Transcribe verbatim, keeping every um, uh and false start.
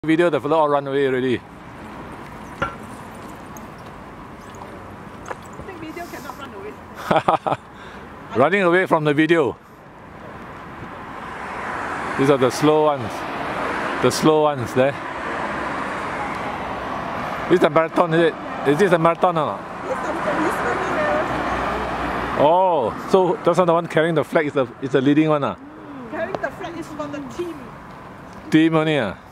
Video, the fellow all run away already. I think video cannot run away. Running away from the video. These are the slow ones. The slow ones there. This is a marathon, is it? Is this a marathon or not? Yes, I'm the Lisbon Marathoners. Oh, so that's not the one carrying the flag, is the, is the leading one? Ah? Carrying the flag is for the team. Team only? Ah?